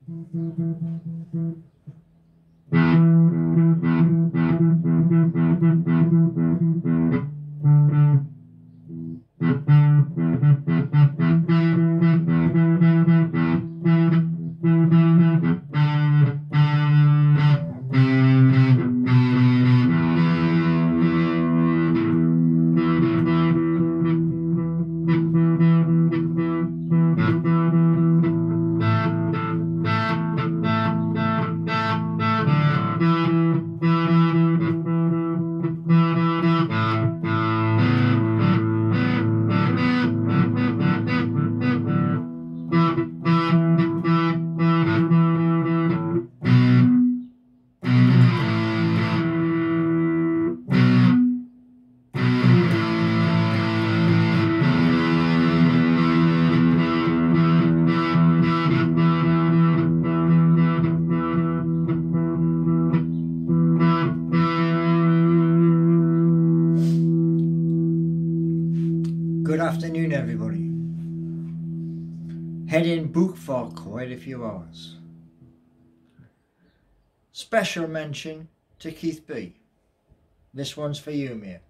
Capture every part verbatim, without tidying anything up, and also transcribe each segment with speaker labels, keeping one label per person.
Speaker 1: Good afternoon, everybody. Heading book for quite a few hours. Special mention to Keith B. This one's for you, mate.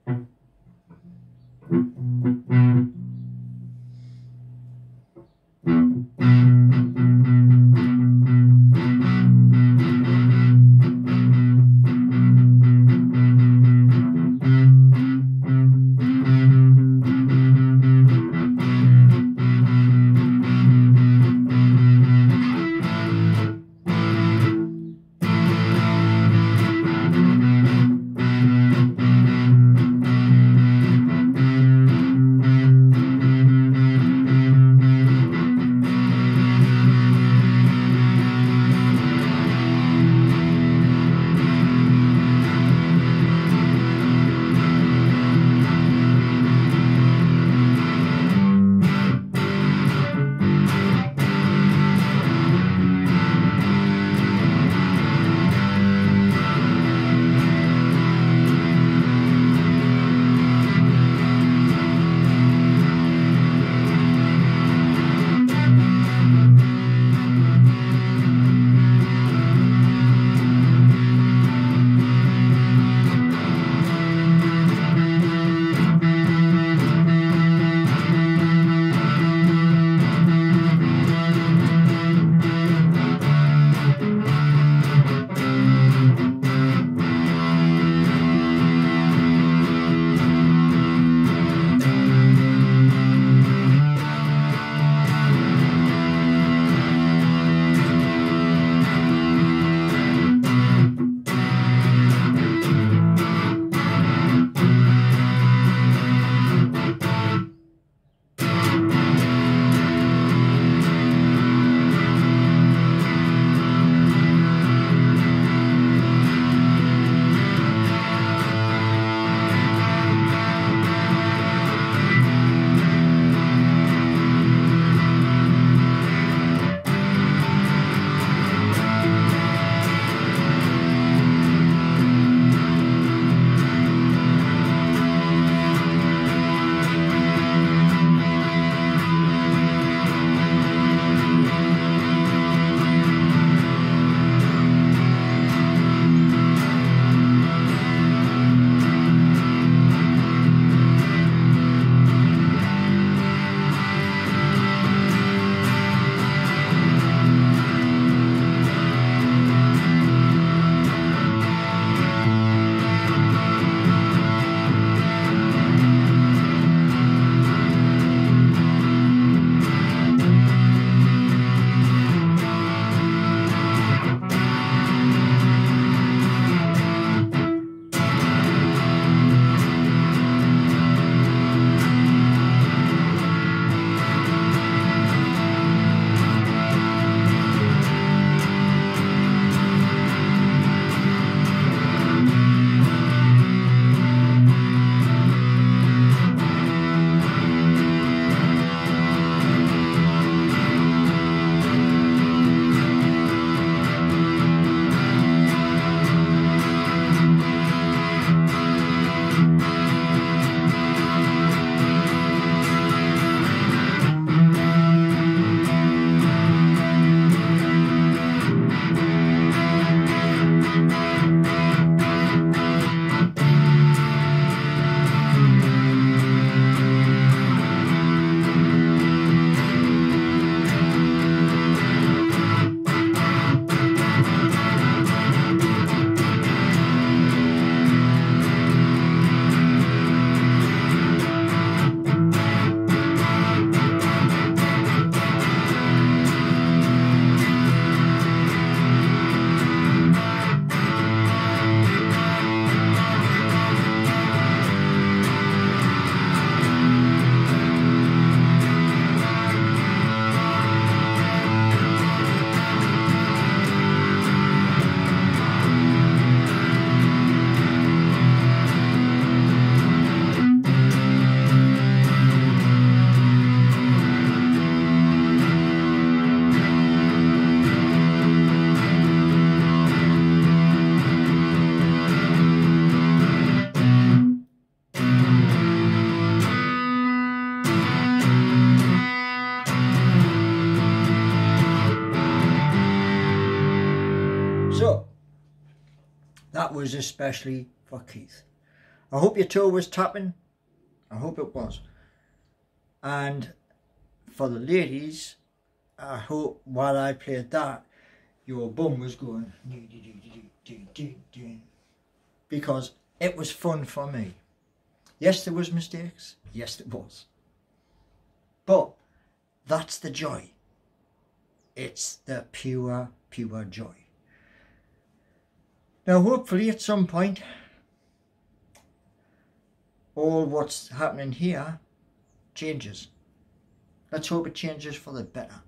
Speaker 1: that was especially for Keith. I hope your toe was tapping. I hope it was. And for the ladies, I hope while I played that, your bum was going, because it was fun for me. Yes, there was mistakes. Yes, there was. But that's the joy. It's the pure, pure joy. Now, hopefully at some point, all what's happening here changes. Let's hope it changes for the better.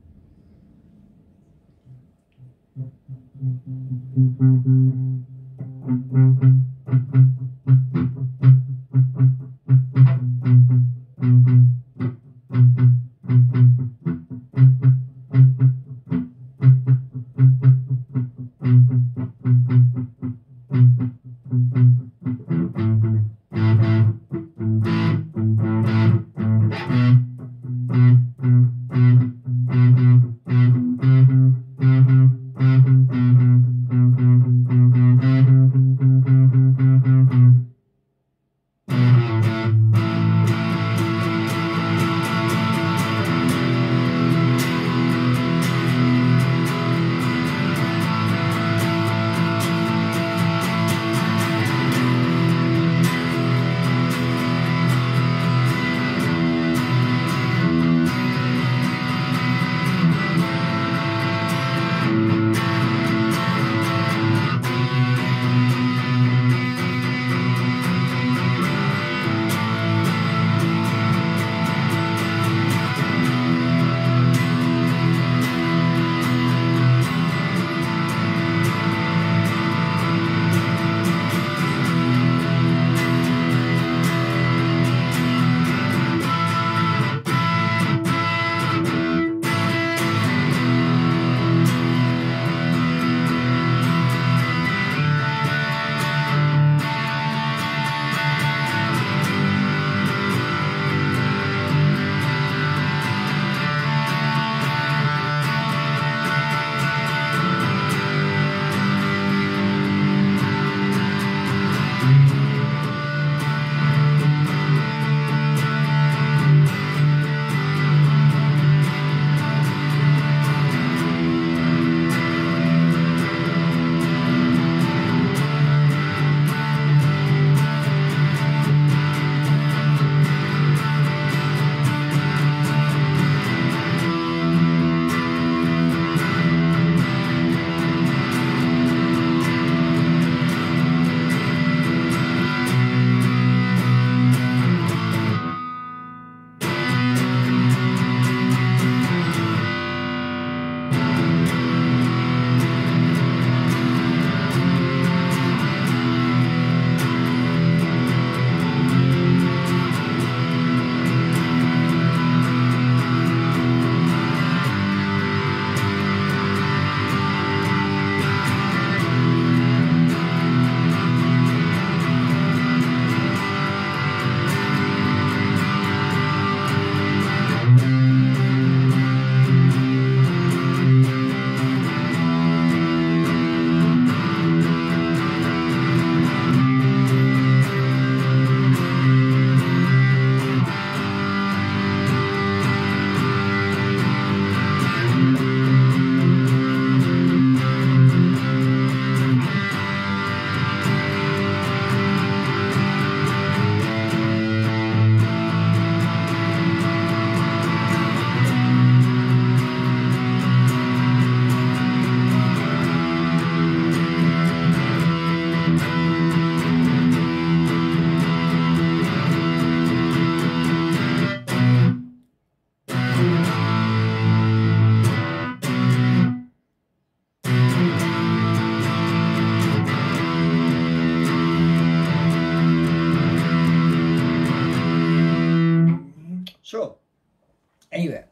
Speaker 1: So, anyway,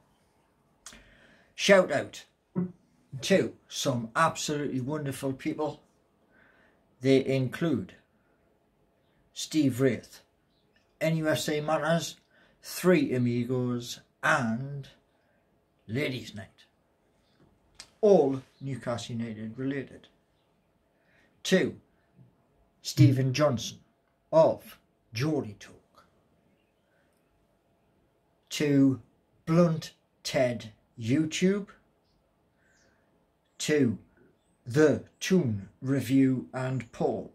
Speaker 1: shout out to some absolutely wonderful people. They include Steve Wraith, N U S A Matters, Three Amigos and Ladies Night. All Newcastle United related. To Stephen Johnson of Geordie Talk. To Blunt Ted YouTube. To The Tune Review and Paul.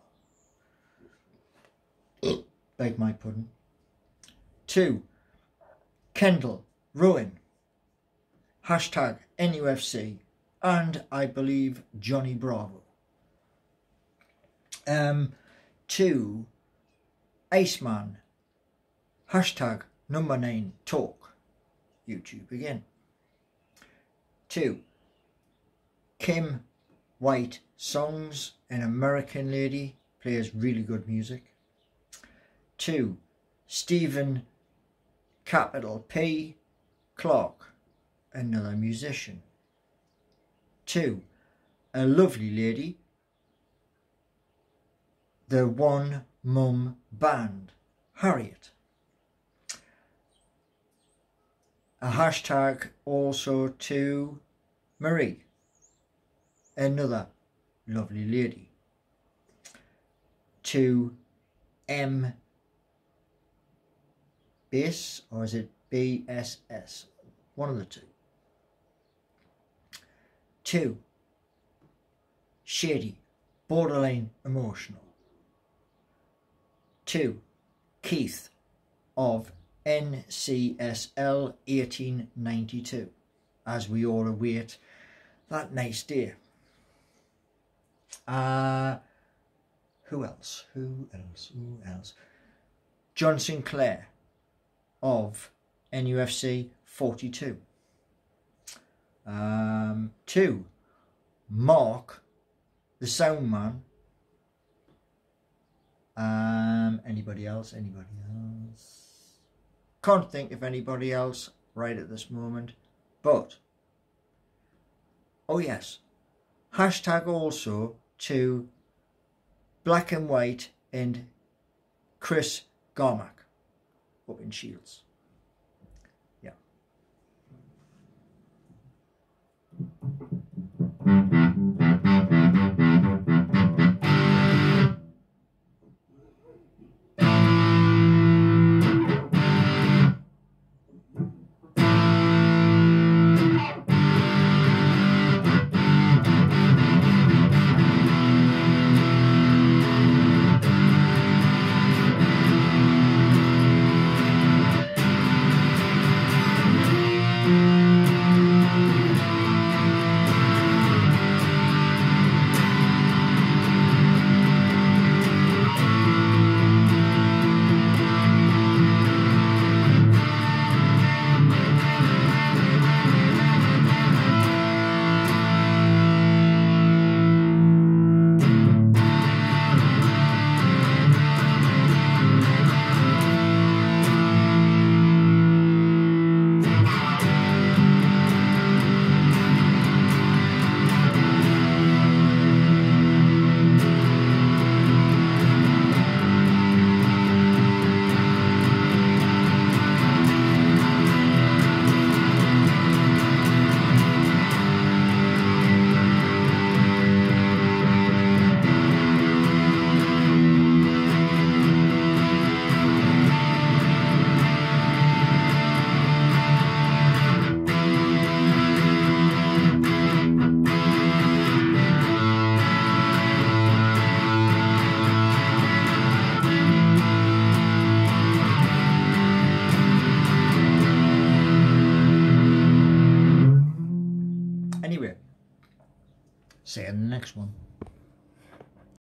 Speaker 1: Beg my pardon. To Kendall Rowan. Hashtag N U F C. And I believe Johnny Bravo. Um, to Iceman. Hashtag number nine talk. YouTube again. To Kim White Songs, an American lady, plays really good music. To Stephen Capital P Clark, another musician. To a lovely lady, the One Mum Band, Harriet. A hashtag also to Marie, another lovely lady. To M Bass, or is it B S S? One of the two. To Shady, borderline emotional. To Keith of N C S L eighteen ninety-two, as we all await that nice day. Uh, who else? Who else? Who else? John Sinclair of N U F C forty-two. Um, to Mark, the sound man. Um, anybody else? Anybody else? Can't think of anybody else right at this moment. But, oh yes, hashtag also to Black and White and Chris Garmack up in Shields. Yeah. See you in the next one.